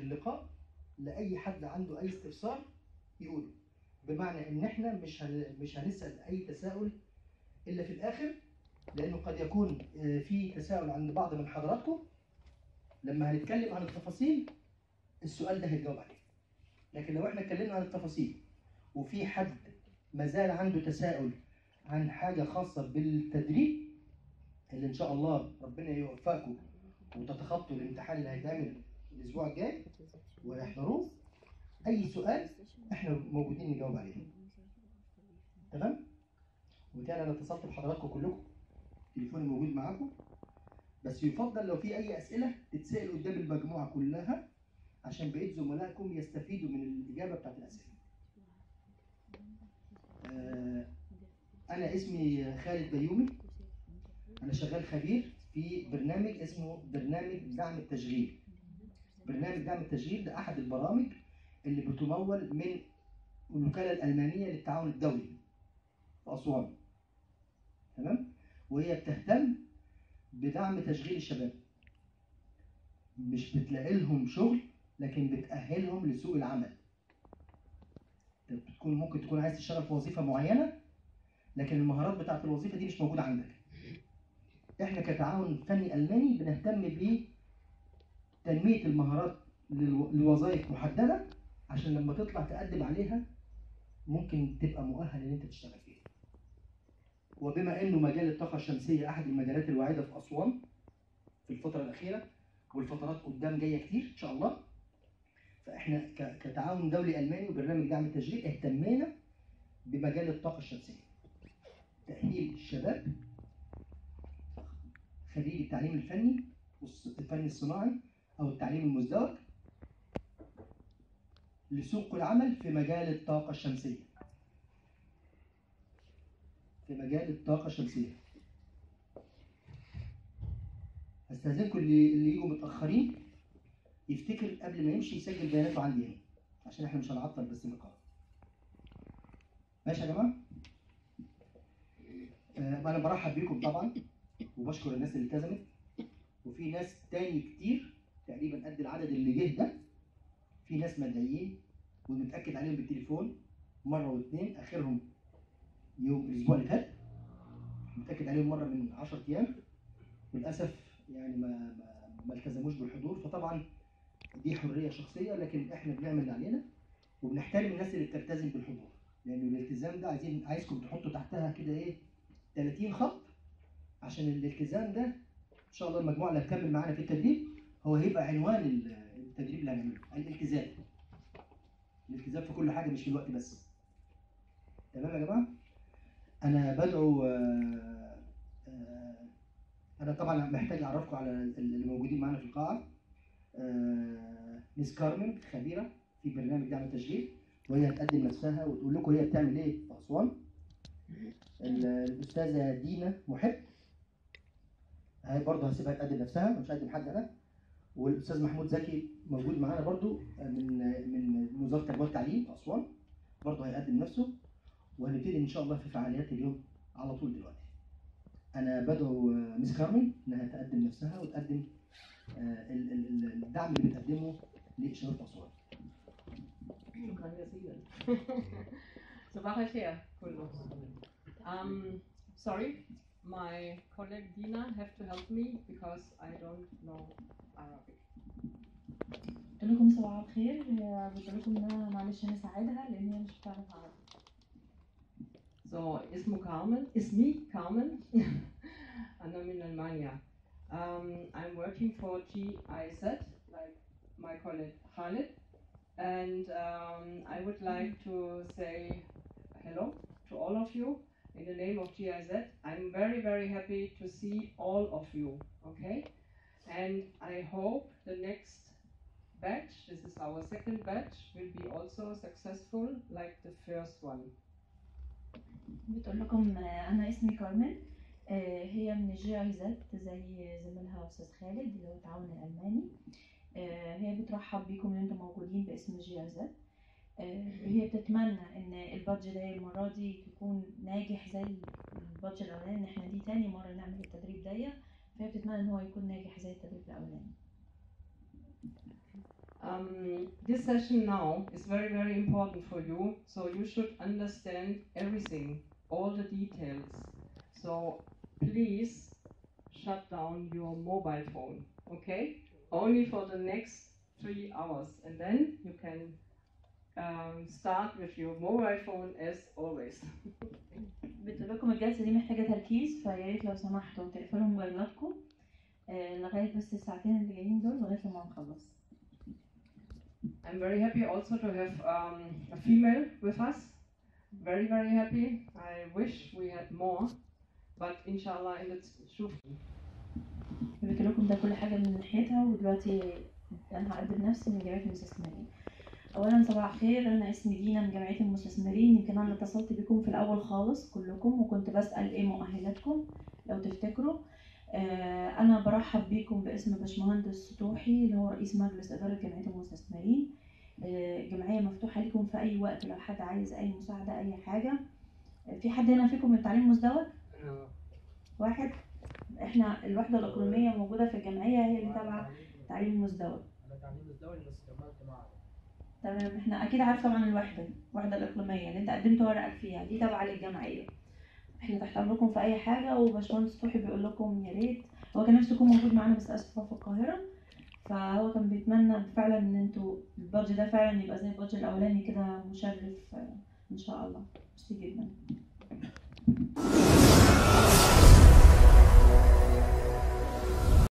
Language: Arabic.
اللقاء لاي حد عنده اي استفسار يقوله، بمعنى ان احنا مش هنسال اي تساؤل الا في الاخر، لانه قد يكون في تساؤل عند بعض من حضراتكم لما هنتكلم عن التفاصيل السؤال ده هيتجاوب عليه. لكن لو احنا اتكلمنا عن التفاصيل وفي حد مازال عنده تساؤل عن حاجه خاصه بالتدريب اللي ان شاء الله ربنا يوفقكم وتتخطوا الامتحان اللي هيتعمل الاسبوع الجاي ويحضروه، اي سؤال احنا موجودين نجاوب عليه. تمام؟ وبالتالي انا اتصلت بحضراتكم كلكم، تليفوني موجود معاكم، بس يفضل لو في اي اسئله تتسال قدام المجموعه كلها عشان بقيه زملائكم يستفيدوا من الاجابه بتاعت الاسئله. انا اسمي خالد بيومي، انا شغال خبير في برنامج اسمه برنامج دعم التشغيل. برنامج دعم التشغيل ده احد البرامج اللي بتمول من الوكاله الالمانيه للتعاون الدولي في اسوان. تمام؟ وهي بتهتم بدعم تشغيل الشباب، مش بتلاقي لهم شغل لكن بتأهلهم لسوق العمل. ممكن تكون عايز تشتغل في وظيفه معينه لكن المهارات بتاعت الوظيفه دي مش موجوده عندك. احنا كتعاون فني الماني بنهتم بتنميه المهارات لوظائف محدده عشان لما تطلع تقدم عليها ممكن تبقى مؤهل ان انت تشتغل فيها. وبما انه مجال الطاقه الشمسيه احد المجالات الواعده في اسوان في الفتره الاخيره والفترات قدام جايه كتير ان شاء الله، فاحنا كتعاون دولي الماني وبرنامج دعم التشغيل اهتمينا بمجال الطاقه الشمسيه، تاهيل الشباب خريج التعليم الفني والفن الصناعي او التعليم المزدوج لسوق العمل في مجال الطاقه الشمسيه. في مجال الطاقه الشمسيه استاذنكم اللي يجوا متاخرين يفتكر قبل ما يمشي يسجل بياناته عندي هنا عشان احنا مش هنعطل بس اللقاء. ماشي يا جماعه؟ انا برحب بيكم طبعا وبشكر الناس اللي التزمت، وفي ناس تاني كتير تقريبا قد العدد اللي جه ده، في ناس مدعيين ونتاكد عليهم بالتليفون مره واثنين، اخرهم يوم الاسبوع اللي فات متاكد عليهم مره من 10 ايام، للاسف يعني ما التزموش بالحضور. فطبعا دي حريه شخصيه لكن احنا بنعمل اللي علينا وبنحترم الناس اللي بتلتزم بالحضور، لان الالتزام ده عايزكم تحطوا تحتها كده ايه 30 خط، عشان الالتزام ده ان شاء الله المجموعه اللي هتكمل معانا في التدريب هو هيبقى عنوان التدريب اللي هنعمله، الالتزام. الالتزام في كل حاجه مش في الوقت بس. تمام يا جماعه؟ انا بدعو انا طبعا محتاج اعرفكم على اللي موجودين معانا في القاعه. ميس كارمن خبيره في برنامج دعم التشغيل وهي هتقدم نفسها وتقول لكم هي بتعمل ايه في اسوان. الاستاذه دينا محب هي برضه هسيبها تقدم نفسها، مش هقدم حد انا. والاستاذ محمود زكي موجود معانا برضه من وزاره التربيه والتعليم في اسوان، برضه هيقدم نفسه. وهنبتدي ان شاء الله في فعاليات اليوم على طول دلوقتي. انا بدعو ميس كارمن انها تقدم نفسها وتقدم الدعم اللي بتقدمه لشباب اسوان. شكرا جزيلا. صباح الخير كله. Sorry, my colleague Dina have to help me because I don't know Arabic. قلت لكم صباح الخير، قلت لكم ان انا معلش هنساعدها لان هي مش بتعرف عربي. So اسمي كارمن. أنا من ألمانيا. I'm working for GIZ like my colleague Khalid, and I would like to say hello to all of you in the name of GIZ. I'm very, very happy to see all of you, okay? And I hope the next batch, this is our second batch, will be also successful like the first one. بتقول لكم انا اسمي كارمن، هي من الجي اي زد زي زميلها استاذ خالد اللي هو التعاون الالماني. هي بترحب بيكم ان انتم موجودين باسم الجي اي زد. هي بتتمنى ان البادج ده المره دي تكون ناجح زي البادج الاولاني، ان احنا دي تاني مره نعمل التدريب ده، فهي بتتمنى ان هو يكون ناجح زي التدريب الاولاني. This session now is very, very important for you, so you should understand everything, all the details. So please shut down your mobile phone, okay? Only for the next 3 hours, and then you can start with your mobile phone as always. بتقول لكم الجلسة دي محتاجة تركيز، فيا ريت لو سمحتوا تقفلوا موبايلاتكم لغاية بس الساعتين اللي جايين دول لغاية لما نخلص. I'm very happy also to have a female with us. Very, very happy. I wish we had more, but inshallah in the شوف. قلت لكم ده كل حاجة من ناحيتها، ودلوقتي أنا هقدم نفسي من جمعية المستثمرين. أولا صباح الخير، أنا اسمي دينا من جمعية المستثمرين. يمكن أنا اتصلت بكم في الأول خالص كلكم وكنت بسأل إيه مؤهلاتكم لو تفتكروا. أنا برحب بيكم باسم باشمهندس سطوحي اللي هو رئيس مجلس إدارة جمعية المستثمرين. الجمعية مفتوحة لكم في أي وقت لو حد عايز أي مساعدة أي حاجة. في حد هنا فيكم من التعليم المزدوج؟ واحد. إحنا الوحدة الإقليمية موجودة في الجمعية هي اللي تابعة التعليم المزدوج. أنا تعليم مزدوج بس كملت معه. تمام، إحنا أكيد عارفة طبعا الوحدة الإقليمية اللي أنت قدمت ورقك فيها دي تابعة للجمعية. إحنا تحت أمركم في أي حاجة، وباشمهندس سطوحي بيقول لكم يا ريت. هو كان نفسه يكون موجود معانا بس أسفة في القاهرة، فهو كان بيتمنى فعلا ان انتوا البادج ده فعلا يبقى زي البادج الاولاني كده مشرف ان شاء الله. ميرسي جدا.